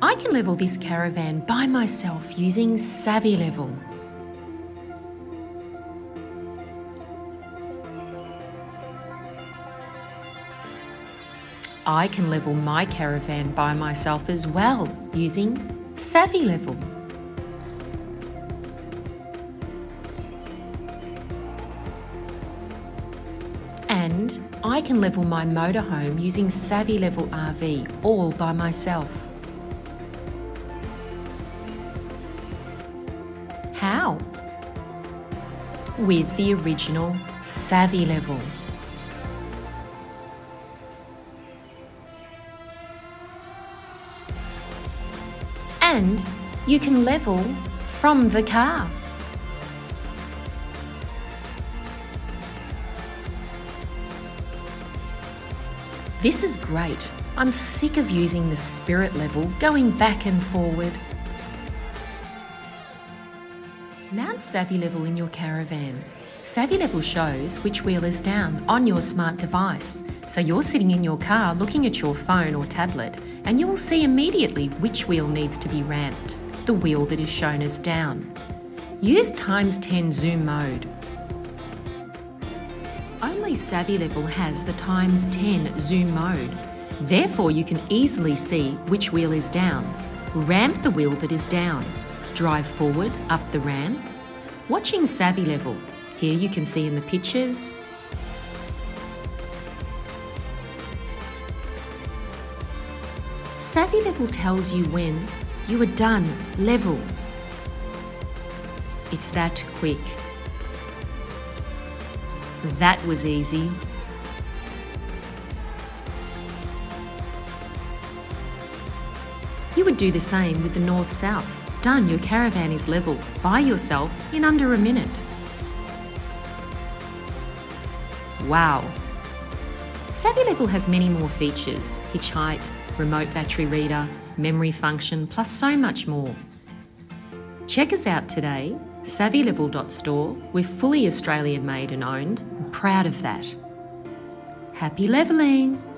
I can level this caravan by myself using Savvy Level. I can level my caravan by myself as well using Savvy Level. And I can level my motorhome using Savvy Level RV all by myself. How? With the original Savvy Level. And you can level from the car. This is great. I'm sick of using the spirit level, going back and forward. Mount Savvy Level in your caravan. Savvy Level shows which wheel is down on your smart device. So you're sitting in your car looking at your phone or tablet, and you will see immediately which wheel needs to be ramped, the wheel that is shown as down. Use ×10 zoom mode. Only Savvy Level has the ×10 zoom mode. Therefore, you can easily see which wheel is down. Ramp the wheel that is down. Drive forward up the ramp. Watching Savvy Level. Here you can see in the pictures. Savvy Level tells you when you are done level. It's that quick. That was easy. You would do the same with the north-south. Done, your caravan is level by yourself in under a minute. Wow! Savvy Level has many more features: hitch height, remote battery reader, memory function, plus so much more. Check us out today, savvylevel.store. We're fully Australian made and owned. I'm proud of that. Happy levelling!